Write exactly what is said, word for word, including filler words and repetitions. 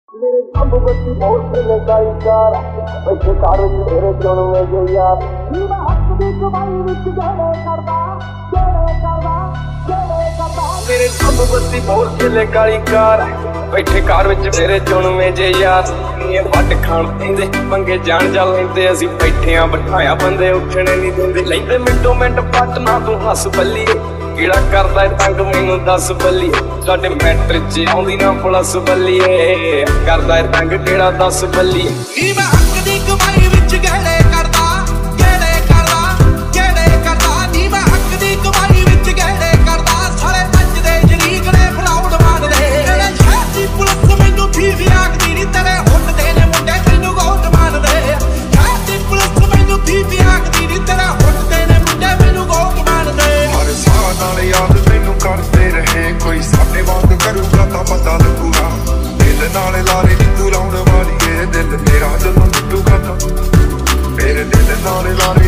मेरे सब बच्ची बहुत लगाई कार वैसे कार मेरे जोड़ में जो यार मैं हक दी कमाई विच गहरे करदा गहरे करदा गहरे करदा मेरे सब बच्ची बहुत लगाई कार बैठे कार विच मेरे जोड़ में जे यार ये वट खान पेंदे पंगे जान जा लेंदे असी बैठे आ बिठाया बंदे उठने नहीं देंदे लेंदे मिंटो मिंट पट ना तू हस बल्लीए किड़ा करदा तंग मैनू दस बल्लीए साडे मैट्रिक च आउंदी ना पुलिस बल्लीए करदा तंग किड़ा दस बल्लीए नी मैं हक दी कमाई विच गहरे करदा गहरे करदा गहरे करदा नी मैं हक दी कमाई विच गहरे करदा सारे नचदे शरीक ने फराउड मारदे तेरे शहर दी पुलिस मैनू फीस आखदी नी तेरे हुंडदे ने मुंडे मैनू गोट मारदे शहर दी पुलिस मैनू फीस आखदी नी तेरे हुंडदे ने मुंडे मैनू गोट मारदे हर साह नाल याद मैनू करदे रहे कोई साडे वांग करूगा तां पता लगूगा दिल नाल लारे नी तू लाउण वाली ए दिल मेरा जदों टूटूगा तां मेरे दिल नाल लारे